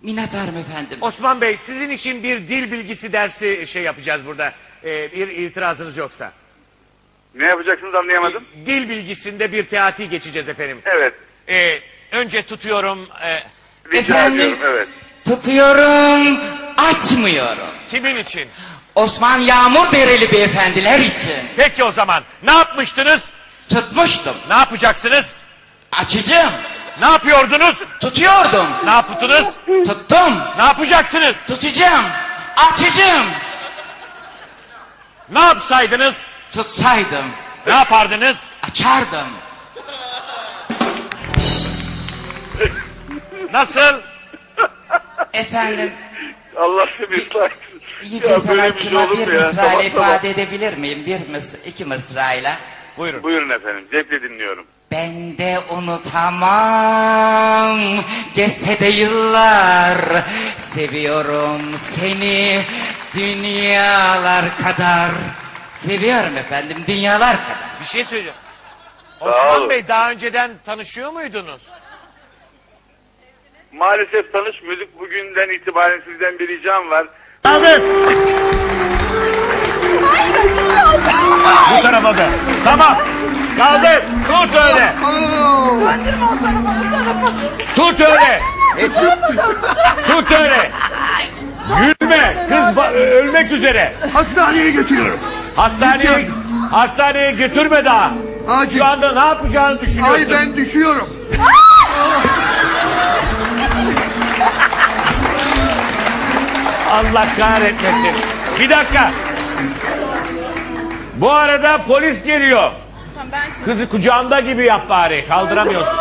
Minnettarım efendim. Osman Bey, sizin için bir dil bilgisi dersi yapacağız burada. Bir itirazınız yoksa. Ne yapacaksınız anlayamadım. Dil bilgisinde bir teati geçeceğiz efendim. Evet. Önce tutuyorum. Rica ediyorum, evet. Tutuyorum, açmıyorum. Kimin için? Osman Yağmurdereli beyefendiler için. Peki o zaman. Ne yapmıştınız? Tutmuştum. Ne yapacaksınız? Açacağım. Ne yapıyordunuz? Tutuyordum. Ne yaptınız? Tuttum. Ne yapacaksınız? Tutacağım. Açacağım. Ne yapsaydınız? Tutsaydım. Ne yapardınız? Açardım. Nasıl? Efendim, Allah seni ıslah. yüce sanatçıma bir mısrayla ifade edebilir miyim? İki mısrayla. Buyurun. Buyurun efendim, zevkle dinliyorum. Ben de unutamam, geçse de yıllar, seviyorum seni dünyalar kadar. Seviyorum efendim, dünyalar kadar. Bir şey söyleyeceğim. Sağ Osman olun. Bey, daha önceden tanışıyor muydunuz? Maalesef tanışmıyorduk. Bugünden itibaren sizden bir ricam var. Kaldır. Bu tarafa da. Tamam. Kaldır. Tut öyle. Döndürme o tarafa, bu tarafa. Tut öyle. Tut öyle. Gülme. Kız ölmek üzere. Hastaneye götürüyorum. Hastaneye götürme daha. Acil. Şu anda ne yapacağını düşünüyorsun? Ay ben düşüyorum. Allah kahretmesin. Bir dakika. Bu arada polis geliyor. Kızı kucağında gibi yap bari. Kaldıramıyorsun.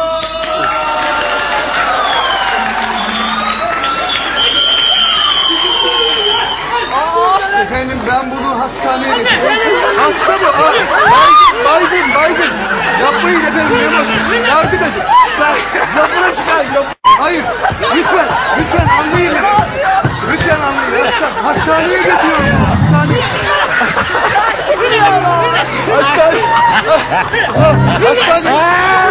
Efendim ben bunu hastaneye götürüyorum. Hasta mı? Baygın. Yapmayın efendim. Yardım edin. Yapına çıkar. Hayır. Lütfen anlayın beni. Lütfen anlayın. Hastaneye götürüyorum. Hastaneye. Hastaneye.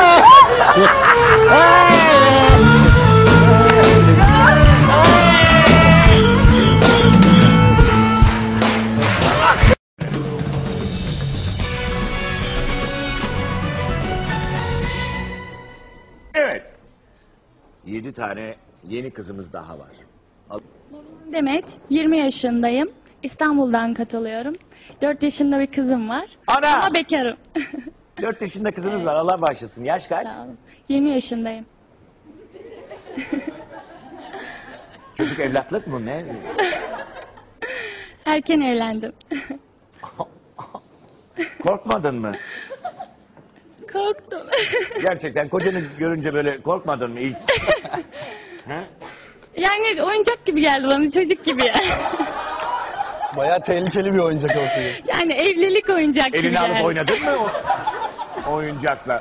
Evet. 7 tane yeni kızımız daha var. Demet, 20 yaşındayım. İstanbul'dan katılıyorum. 4 yaşında bir kızım var. Ana! Ama bekarım. 4 yaşında kızınız var. Allah bağışlasın. Yaş kaç? Sağ olun. 20 yaşındayım. Çocuk evlatlık mı ne? Erken evlendim. Korkmadın mı? Korktum. Gerçekten kocanı görünce böyle korkmadın mı ilk? Yani oyuncak gibi geldi bana, çocuk gibi. Bayağı tehlikeli bir oyuncak olsun. Yani evlilik oyuncak gibi Elini alıp geldi. oynadın mı o oyuncakla?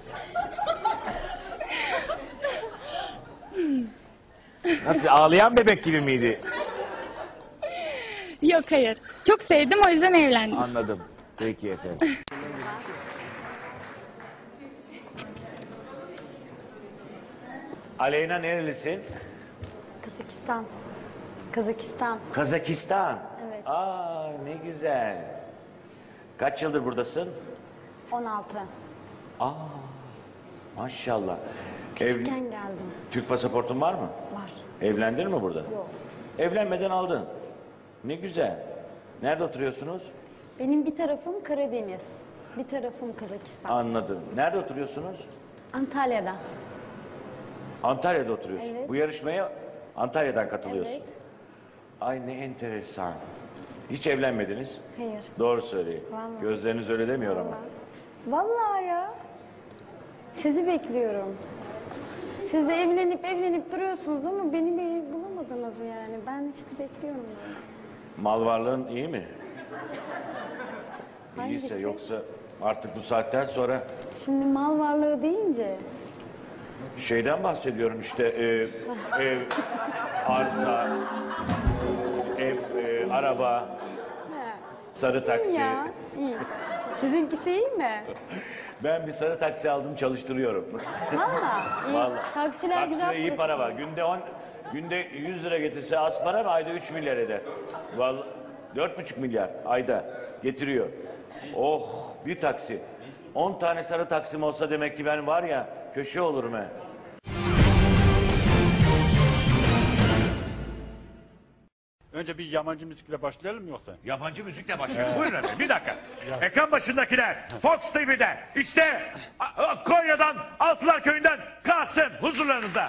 Nasıl, ağlayan bebek gibi miydi? Yok hayır. Çok sevdim, o yüzden evlendim. Anladım. Peki efendim. Aleyna nerelisin? Kazakistan. Kazakistan. Kazakistan. Evet. Aa, ne güzel. Kaç yıldır buradasın? 16. Maşallah. Küçükken geldim. Türk pasaportun var mı? Var. Evlendin mi burada? Yok. Evlenmeden aldın. Ne güzel. Nerede oturuyorsunuz? Benim bir tarafım Karadeniz. Bir tarafım Kazakistan. Anladım. Nerede oturuyorsunuz? Antalya'da. Antalya'da oturuyorsun. Evet. Bu yarışmaya Antalya'dan katılıyorsun. Evet. Ay ne enteresan. Hiç evlenmediniz. Hayır. Doğru söyleyin. Vallahi. Gözleriniz öyle demiyor ama. Vallahi ya. Sizi bekliyorum. Siz de evlenip duruyorsunuz ama beni bir bulamadınız yani. Ben işte bekliyorum böyle. Mal varlığın iyi mi? Hangisi? İyiyse, yoksa artık bu saatten sonra Şimdi mal varlığı deyince şeyden bahsediyorum işte ev, arsa, araba, sarı iyi taksi. ya. İyi. Sizinkisi iyi mi? Ben bir sarı taksi aldım, çalıştırıyorum. Vallahi iyi. Vallahi. Taksiler güzel Takside iyi para para var. Günde Günde 100 lira getirse az para mı? Ayda 3 milyar eder. Vallahi 4,5 milyar ayda getiriyor. Oh, bir taksi. 10 tane sarı taksim olsa demek ki ben var ya köşe olurum he. Önce bir yabancı müzikle başlayalım mı yoksa? Yabancı müzikle başlıyor. Buyurun efendim, bir dakika. Ekran başındakiler, Fox TV'de, işte Konya'dan, Altılar Köyü'nden Kasım huzurlarınızda.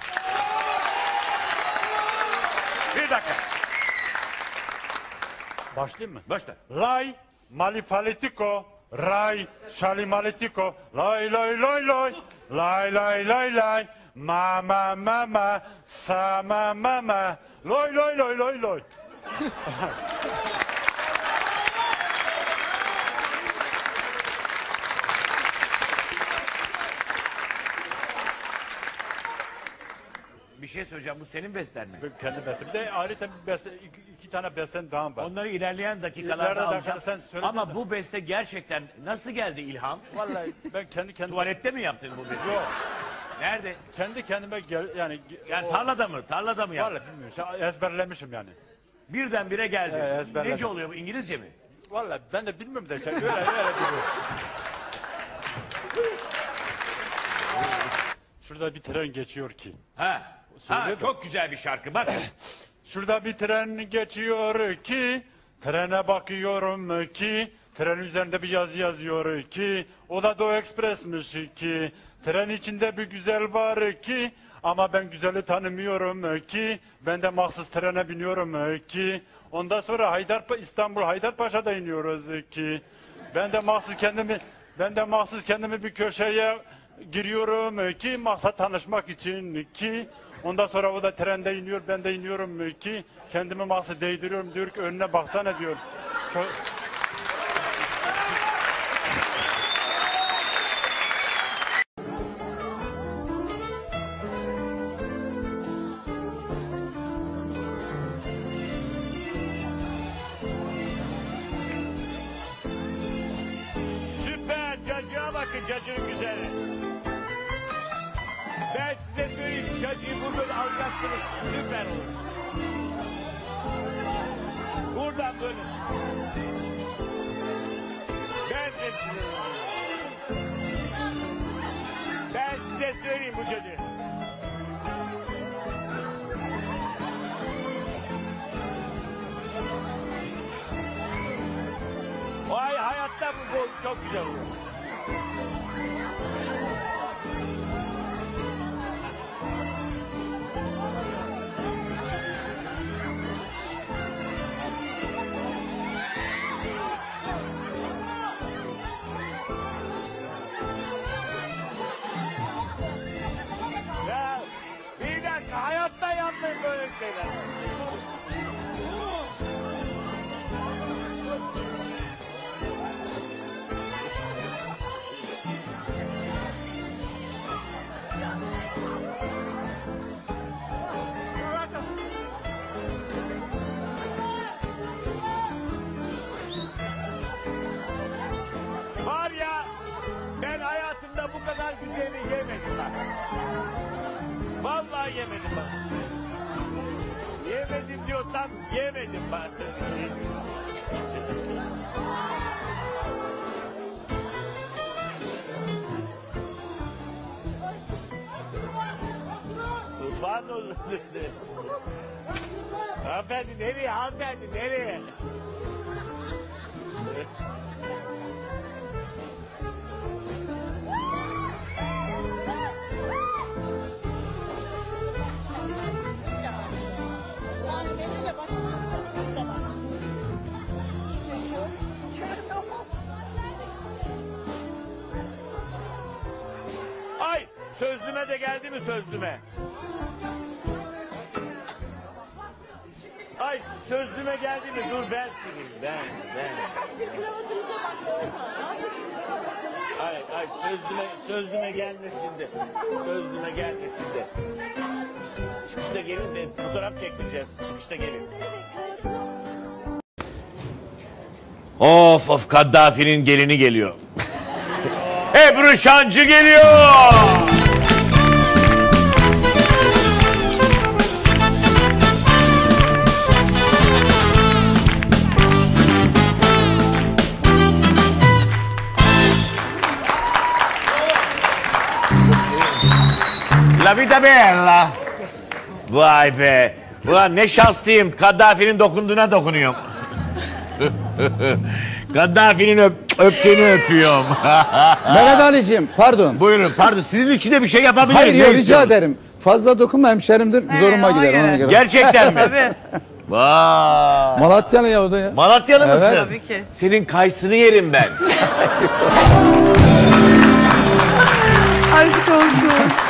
Bir dakika. Başlayayım mı? Başla. Lay malifalitiko, ray şalimaletiko, lay lay lay lay, lay lay lay lay, mama mama, sama mama, lay lay lay lay lay. Bir şey söyleyeceğim, bu senin besten mi? Ben kendi bestem. Bir de ayrıca bir beste, iki tane bestem daha var. Onları ilerleyen dakikalarda İleride alacağım. sen söyledin Ama sen. bu beste gerçekten nasıl geldi ilham? Vallahi ben kendi kendime... Tuvalette mi yaptın bu besteyi? Yok. Nerede? Kendi kendime yani... Yani tarlada mı? Tarlada mı yaptın? Vallahi bilmiyorum. Ezberlemişim yani. Birdenbire geldi. Ezberledim. Nece oluyor bu? İngilizce mi? Vallahi ben de bilmiyorum da öyle biliyorum. Şurada bir tren geçiyor ki. Ha. Söyle de. Çok güzel bir şarkı. Bakın. Şurada bir tren geçiyor ki, trene bakıyorum ki, tren üzerinde bir yazı yazıyor ki, o da Doğu Ekspres'miş ki, tren içinde bir güzel var ki, ama ben güzeli tanımıyorum ki, ben de mahsus trene biniyorum ki, ondan sonra İstanbul Haydarpaşa'da iniyoruz ki, ben de mahsus kendimi bir köşeye giriyorum ki, maksat tanışmak için ki, ondan sonra o da trende iniyor, ben de iniyorum ki kendimi mahsus değdiriyorum, diyor ki önüne baksana diyor. Süper. Cacığa bakın, cacığın güzeli. Ben size söyleyeyim, cacığı buradan alacaksınız. Süper olur. Buradan böyle. Ben size söyleyeyim bu cacığı. Vay, hayatta bu çok güzel olur. Ya bir dakika, hayatta yapmayın böyle şeyler. Var ya, ben hayatımda bu kadar güzelini yemedim bak. Vallahi yemedim bak. Yemedim diyorsam yemedim bak. Kurban olsun. Hanımefendi nereye? Hanımefendi nereye? Ay, sözlüme de geldi mi sözlüme? Ay, sözlüme geldi mi? Dur ben sileyim, ben. Ay, sözlüme gelmesin de. Sözlüme gelmesin de. Çıkışta gelin de fotoğraf çektireceğiz. Çıkışta gelin. Of, Kaddafi'nin gelini geliyor. Ebru Şancı geliyor. La vita bella. Vay be. Ulan ne şanslıyım. Kaddafi'nin dokunduğuna dokunuyorum. Kaddafi'nin öptüğünü öpüyorum. Mehmet Ali'ciğim pardon. Buyurun pardon. Sizin için de bir şey yapabilirim. Hayır Ne ya, rica istiyorsunuz? ederim. Fazla dokunma hemşerimdir. Zoruma ona gider göre. ona göre. Gerçekten mi? Tabii. Vay. Malatyalı ya o da ya. Malatyalı mısın? Evet. Tabii ki. Senin kayısını yerim ben. Aşk olsun.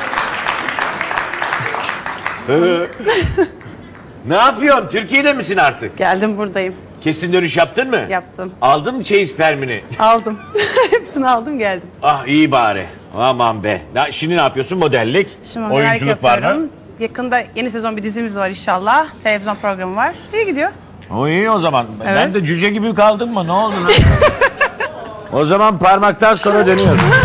Ne yapıyorsun? Türkiye'de misin artık? Geldim buradayım. Kesin dönüş yaptın mı? Yaptım. Aldın mı çeyiz permini? Aldım. Hepsini aldım geldim. Ah iyi bari. Aman be. Şimdi ne yapıyorsun? Modellik. Şimdi modellik Oyunculuk var mı? yapıyorum. Yakında yeni sezon bir dizimiz var inşallah. Televizyon programı var. İyi gidiyor. O iyi o zaman. Ben Evet. de cüce gibi kaldım mı? Ne oldu lan? O zaman parmaktan sonra dönüyoruz.